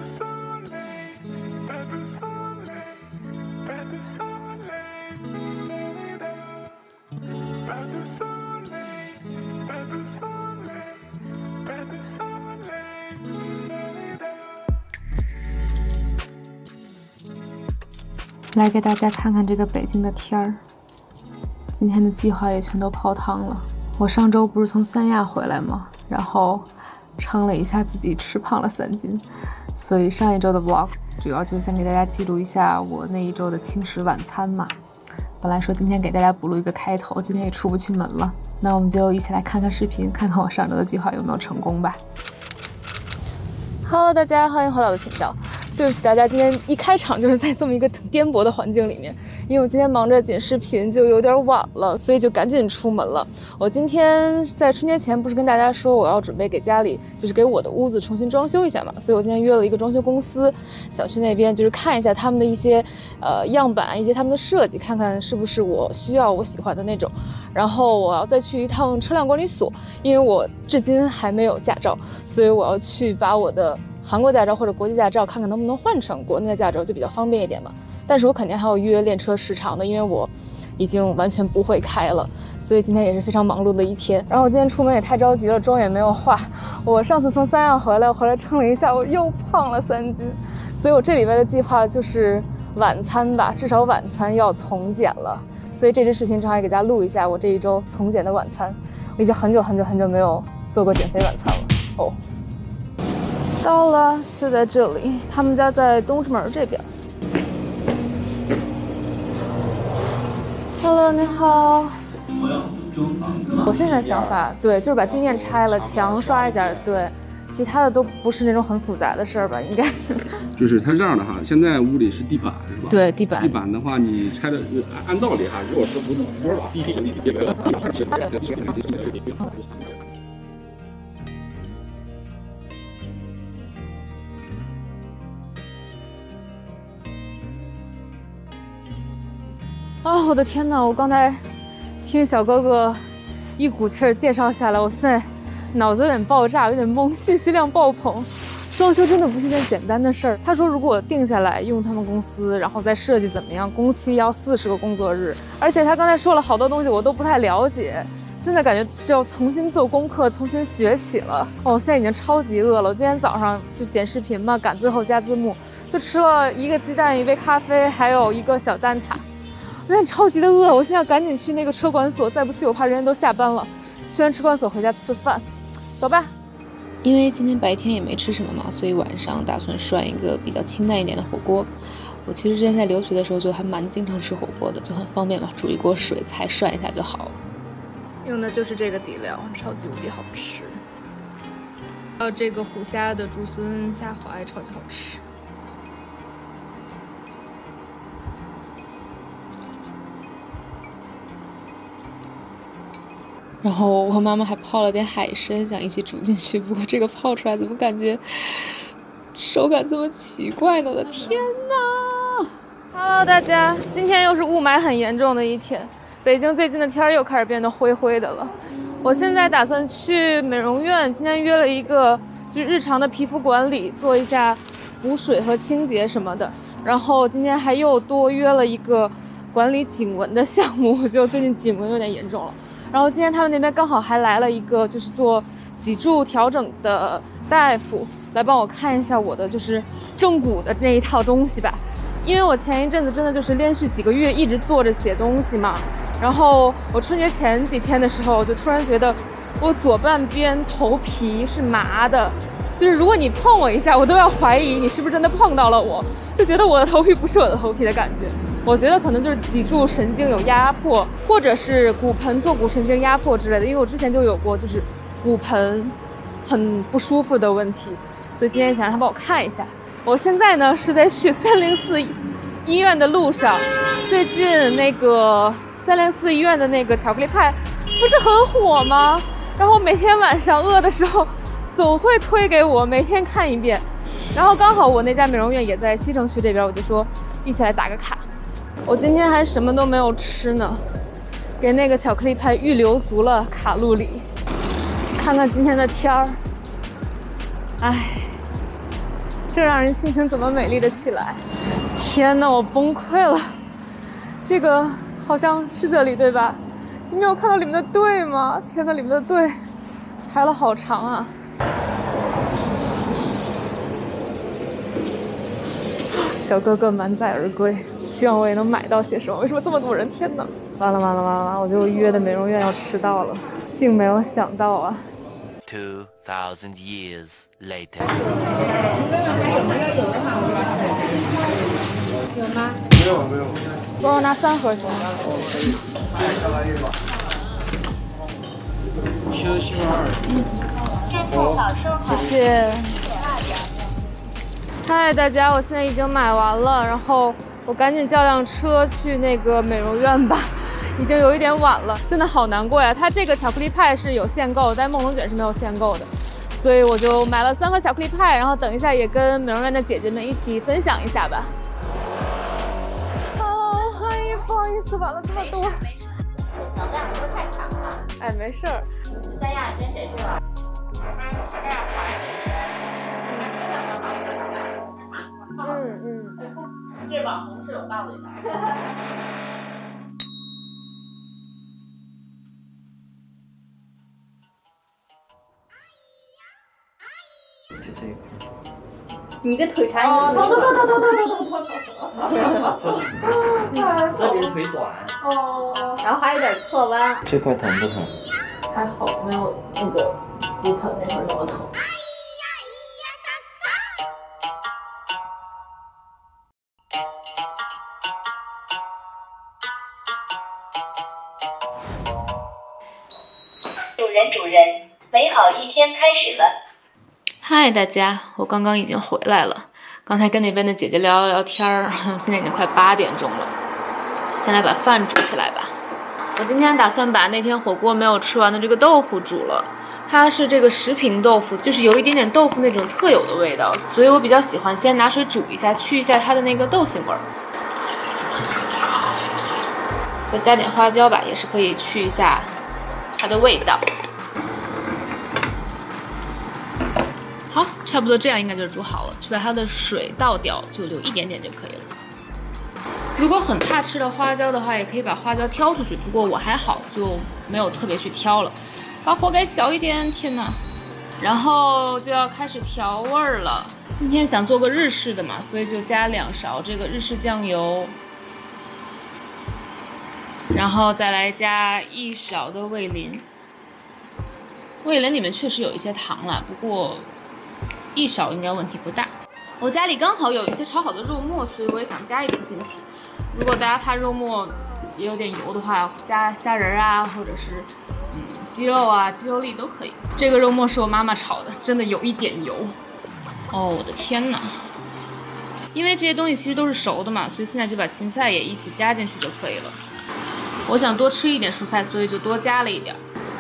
来给大家看看这个北京的天儿，今天的计划也全都泡汤了。我上周不是从三亚回来吗？然后称了一下自己，吃胖了3斤，所以上一周的 vlog 主要就是想给大家记录一下我那一周的轻食晚餐嘛。本来说今天给大家补录一个开头，今天也出不去门了，那我们就一起来看看视频，看看我上周的计划有没有成功吧。Hello， 大家欢迎回来我的频道。对不起大家，今天一开场就是在这么一个颠簸的环境里面，因为我今天忙着剪视频，就有点晚了，所以就赶紧出门了。我今天在春节前不是跟大家说我要准备给家里，就是给我的屋子重新装修一下嘛，所以我今天约了一个装修公司，想去那边就是看一下他们的一些样板，一些他们的设计，看看是不是我需要我喜欢的那种。然后我要再去一趟车辆管理所，因为我至今还没有驾照，所以我要去把我的韩国驾照或者国际驾照看看能不能换成国内的驾照，就比较方便一点嘛。但是我肯定还要约练车时长的，因为我已经完全不会开了，所以今天也是非常忙碌的一天。然后我今天出门也太着急了，妆也没有化。我上次从三亚回来，我回来称了一下，我又胖了3斤。所以我这礼拜的计划就是晚餐吧，至少晚餐要从简了。所以这支视频正好也给大家录一下我这一周从简的晚餐。我已经很久没有做过减肥晚餐了哦。到了，就在这里。他们家在东直门这边。Hello， 你好。 我要租房子吗？ 我现在的想法，对，就是把地面拆了，墙刷一下，对，其他的都不是那种很复杂的事儿吧？应该。 就是它这样的哈，现在屋里是地板是吧？ 对，地板。 地板的话，你拆的按道理哈，如果说不是瓷砖瓦， 啊，我的天哪！我刚才听小哥哥一股气儿介绍下来，我现在脑子有点爆炸，有点懵，信息量爆棚。装修真的不是件简单的事儿。他说，如果定下来用他们公司，然后再设计怎么样，工期要40个工作日。而且他刚才说了好多东西，我都不太了解，真的感觉就要重新做功课，重新学起了。哦，我现在已经超级饿了。我今天早上就剪视频嘛，赶最后加字幕，就吃了1个鸡蛋、1杯咖啡，还有1个小蛋挞。我现在超级的饿，我现在赶紧去那个车管所，再不去我怕人都下班了。去完车管所回家吃饭，走吧。因为今天白天也没吃什么嘛，所以晚上打算涮一个比较清淡一点的火锅。我其实之前在留学的时候就还蛮经常吃火锅的，就很方便嘛，煮一锅水菜涮一下就好了。用的就是这个底料，超级无敌好吃。还有这个虎虾的竹荪虾滑也超级好吃。然后我妈妈还泡了点海参，想一起煮进去。不过这个泡出来怎么感觉手感这么奇怪呢？我的天哪 ！Hello， 大家，今天又是雾霾很严重的一天。北京最近的天又开始变得灰灰的了。我现在打算去美容院，今天约了一个就是日常的皮肤管理，做一下补水和清洁什么的。然后今天还又多约了一个管理颈纹的项目，我觉得最近颈纹有点严重了。然后今天他们那边刚好还来了一个就是做脊柱调整的大夫，来帮我看一下我的就是正骨的那一套东西吧。因为我前一阵子真的就是连续几个月一直坐着写东西嘛，然后我春节前几天的时候，我就突然觉得我左半边头皮是麻的，就是如果你碰我一下，我都要怀疑你是不是真的碰到了我，就觉得我的头皮不是我的头皮的感觉。我觉得可能就是脊柱神经有压迫，或者是骨盆坐骨神经压迫之类的，因为我之前就有过就是骨盆很不舒服的问题，所以今天想让他帮我看一下。我现在呢是在去304医院的路上，最近那个304医院的那个巧克力派不是很火吗？然后每天晚上饿的时候总会推给我，每天看一遍。然后刚好我那家美容院也在西城区这边，我就说一起来打个卡。我今天还什么都没有吃呢，给那个巧克力派预留足了卡路里。看看今天的天儿，哎， 这让人心情怎么美丽的起来？天哪，我崩溃了！这个好像是这里对吧？你没有看到里面的队吗？天哪，里面的队排了好长啊！小哥哥满载而归，希望我也能买到些什么。为什么这么多人？天哪！完了完了完了完了！我就约的美容院要迟到了，竟没有想到啊 ！2000 years later。 有吗？ 没有没有。 帮我拿3盒行吗？ 休息2。 谢谢。嗨，大家，我现在已经买完了，然后我赶紧叫辆车去那个美容院吧，已经有一点晚了，真的好难过呀。它这个巧克力派是有限购，但梦龙卷是没有限购的，所以我就买了3盒巧克力派，然后等一下也跟美容院的姐姐们一起分享一下吧。不好意思，晚了这么多。 能量是不是太强了？ 哎，没事儿。 三亚你跟谁去了？这网红是有道理的。 是这个。 你个腿长，你这边腿短。 哦，然后还有点侧弯。 这块疼不疼？ 还好，没有那个骨盆那块那么疼。 主人，美好一天开始了。 嗨，大家，我刚刚已经回来了。刚才跟那边的姐姐聊聊天儿，现在已经快8点钟了。先来把饭煮起来吧。我今天打算把那天火锅没有吃完的这个豆腐煮了。它是这个10品豆腐，就是有一点点豆腐那种特有的味道，所以我比较喜欢先拿水煮一下，去一下它的那个豆腥味儿。再加点花椒吧，也是可以去一下它的味道。好，差不多这样应该就煮好了，去把它的水倒掉，就留一点点就可以了。如果很怕吃的花椒的话，也可以把花椒挑出去，不过我还好，就没有特别去挑了。把火改小一点，天哪！然后就要开始调味儿了。今天想做个日式的嘛，所以就加2勺这个日式酱油，然后再来加1勺的味淋。味淋里面确实有一些糖了，不过1勺应该问题不大。我家里刚好有一些炒好的肉末，所以我也想加一点进去。如果大家怕肉末也有点油的话，加虾仁啊，或者是鸡肉啊、鸡肉粒都可以。这个肉末是我妈妈炒的，真的有一点油。哦，我的天哪！因为这些东西其实都是熟的嘛，所以现在就把芹菜也一起加进去就可以了。我想多吃一点蔬菜，所以就多加了一点。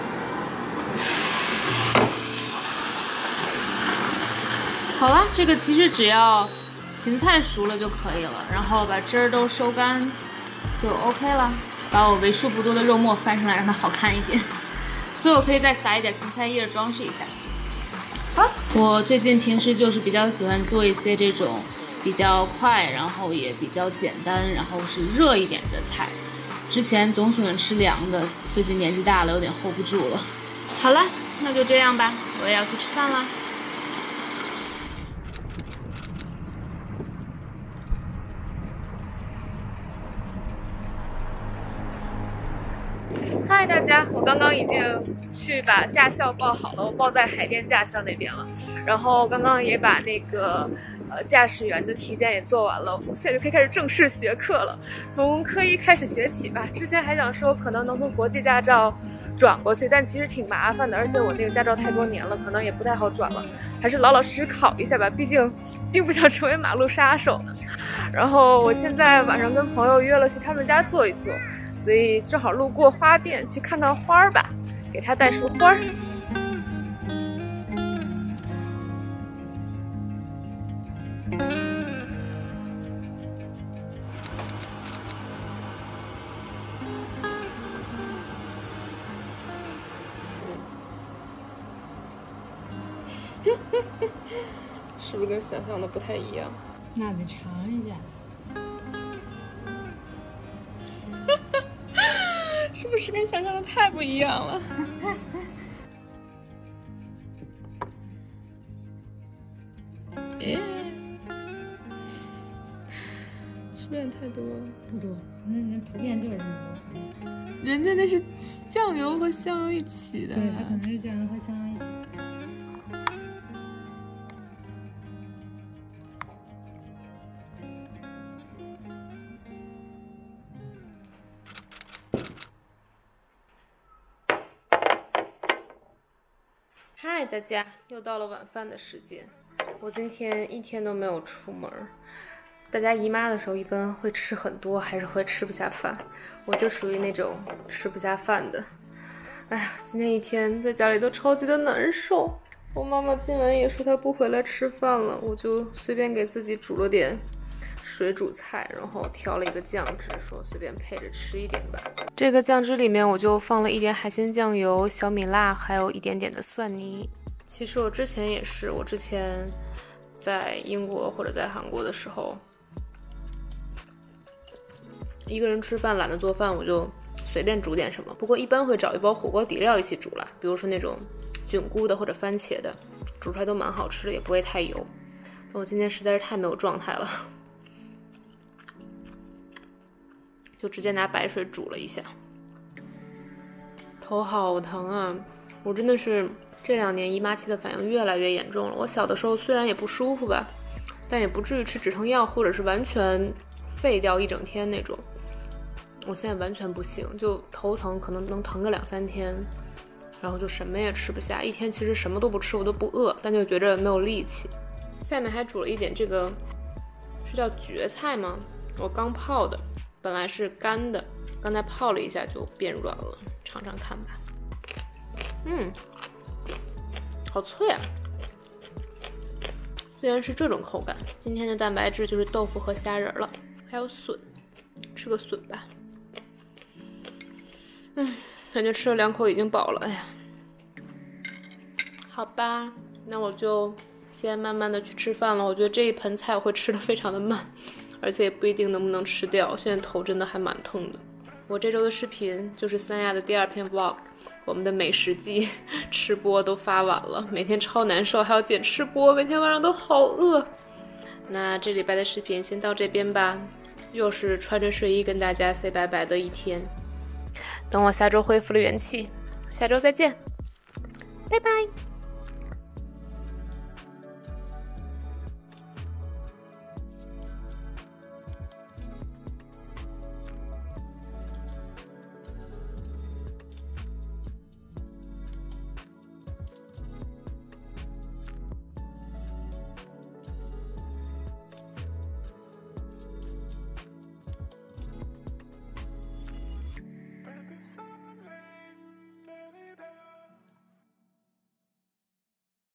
好了，这个其实只要芹菜熟了就可以了，然后把汁儿都收干就 OK 了。把我为数不多的肉末翻上来，让它好看一点。所以我可以再撒一点芹菜叶装饰一下。好，我最近平时就是比较喜欢做一些这种比较快，然后也比较简单，然后是热一点的菜。之前总喜欢吃凉的，最近年纪大了，有点 hold 不住了。好了，那就这样吧，我也要去吃饭啦。嗨，大家，我刚刚已经去把驾校报好了，我报在海淀驾校那边了。然后刚刚也把那个驾驶员的体检也做完了，我现在就可以开始正式学课了，从科1开始学起吧。之前还想说可能能从国际驾照转过去，但其实挺麻烦的，而且我那个驾照太多年了，可能也不太好转了，还是老老实实考一下吧，毕竟并不想成为马路杀手呢。然后我现在晚上跟朋友约了去他们家坐一坐，所以正好路过花店去看看花儿吧，给他带束花儿。 是不是跟想象的不太一样？ 那得尝一下。 是不是跟想象的太不一样了？是不是有点太多了？ 不多，那图片就是这么多。 人家那是酱油和香油一起的。 对，它可能是酱油和香油一起。 嗨，大家，又到了晚饭的时间。我今天一天都没有出门。大家姨妈的时候一般会吃很多，还是会吃不下饭？我就属于那种吃不下饭的。哎呀，今天一天在家里都超级的难受。我妈妈今晚也说她不回来吃饭了，我就随便给自己煮了点水煮菜，然后调了一个酱汁，说随便配着吃一点吧。这个酱汁里面我就放了一点海鲜酱油、小米辣，还有一点点的蒜泥。其实我之前也是，我之前在英国或者在韩国的时候，一个人吃饭懒得做饭，我就随便煮点什么。不过一般会找一包火锅底料一起煮啦，比如说那种菌菇的或者番茄的，煮出来都蛮好吃的，也不会太油。但我今天实在是太没有状态了，就直接拿白水煮了一下。头好疼啊！我真的是这2年姨妈期的反应越来越严重了。我小的时候虽然也不舒服吧，但也不至于吃止疼药或者是完全废掉一整天那种。我现在完全不行，就头疼可能能疼个2-3天，然后就什么也吃不下。一天其实什么都不吃我都不饿，但就觉着没有力气。下面还煮了一点这个是叫蕨菜吗？我刚泡的，本来是干的，刚才泡了一下就变软了，尝尝看吧。好脆啊！竟然是这种口感。今天的蛋白质就是豆腐和虾仁了，还有笋，吃个笋吧。感觉吃了2口已经饱了，哎呀。好吧，那我就先慢慢的去吃饭了。我觉得这一盆菜我会吃的非常的慢，而且也不一定能不能吃掉。现在头真的还蛮痛的。我这周的视频就是三亚的第2篇 vlog， 我们的美食季吃播都发完了，每天超难受，还要剪吃播，每天晚上都好饿。那这礼拜的视频先到这边吧，又是穿着睡衣跟大家 say 拜拜的一天。等我下周恢复了元气，下周再见，拜拜。